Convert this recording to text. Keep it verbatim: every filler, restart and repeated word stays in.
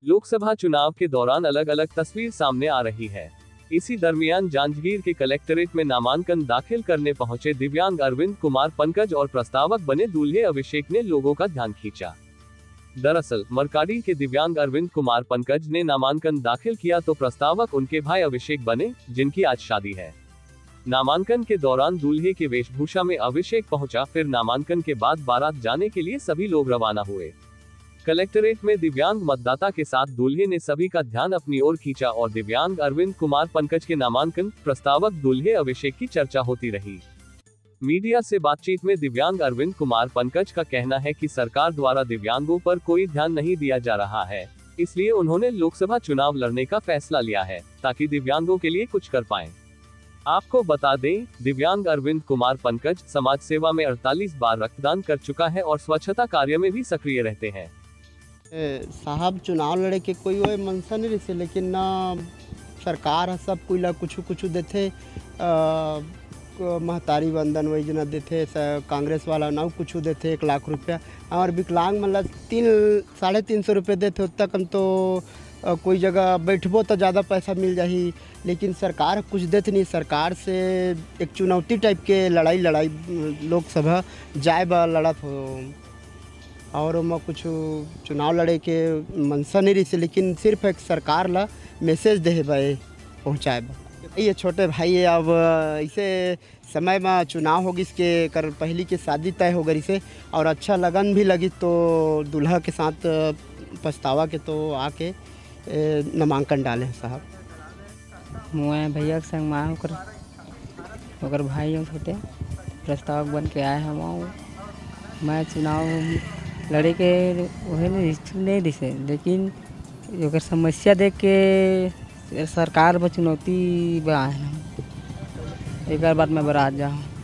लोकसभा चुनाव के दौरान अलग अलग तस्वीर सामने आ रही है। इसी दरमियान जांजगीर के कलेक्ट्रेट में नामांकन दाखिल करने पहुंचे दिव्यांग अरविंद कुमार पंकज और प्रस्तावक बने दूल्हे अभिषेक ने लोगों का ध्यान खींचा। दरअसल मरकाड़ी के दिव्यांग अरविंद कुमार पंकज ने नामांकन दाखिल किया तो प्रस्तावक उनके भाई अभिषेक बने, जिनकी आज शादी है। नामांकन के दौरान दूल्हे के वेशभूषा में अभिषेक पहुंचा, फिर नामांकन के बाद बारात जाने के लिए सभी लोग रवाना हुए। कलेक्ट्रेट में दिव्यांग मतदाता के साथ दूल्हे ने सभी का ध्यान अपनी ओर खींचा और दिव्यांग अरविंद कुमार पंकज के नामांकन प्रस्तावक दूल्हे अभिषेक की चर्चा होती रही। मीडिया से बातचीत में दिव्यांग अरविंद कुमार पंकज का कहना है कि सरकार द्वारा दिव्यांगों पर कोई ध्यान नहीं दिया जा रहा है, इसलिए उन्होंने लोकसभा चुनाव लड़ने का फैसला लिया है ताकि दिव्यांगों के लिए कुछ कर पाएं। आपको बता दें, दिव्यांग अरविंद कुमार पंकज समाज सेवा में अड़तालीस बार रक्तदान कर चुका है और स्वच्छता कार्य में भी सक्रिय रहते हैं। साहब चुनाव लड़े के कोई वो मनसा नहीं रही, लेकिन ना सरकार है सब कोई ला कुछ कुछ देते, महतारी वंदन योजना देते, कांग्रेस वाला ना कुछ देते एक लाख रुपया, और विकलांग मतलब तीन साढ़े तीन सौ रुपये देते। उतना कम तो कोई जगह बैठबो तो ज़्यादा पैसा मिल जाही, लेकिन सरकार कुछ देते नहीं। सरकार से एक चुनौती टाइप के लड़ाई लड़ाई लोकसभा जाए बा लड़त हो, और मैं कुछ चुनाव लड़े के मनसा नहीं रही, लेकिन सिर्फ एक सरकार ला मैसेज दे भाई पहुँचाए बा। ये छोटे भाई अब इसे समय में चुनाव होगी, इसके कर पहली की शादी तय हो गई से, और अच्छा लगन भी लगी तो दूल्हा के साथ पछतावा के तो आके नामांकन डाले साहब। मुआ भैया के संग माँ होकर होकर भाई हम छोटे प्रस्तावक बन के आए हम। मैं चुनाव लड़े के वही नहीं दिसे, लेकिन अगर समस्या देख के सरकार पर चुनौती बा एक बार मैं बारात जाऊँ।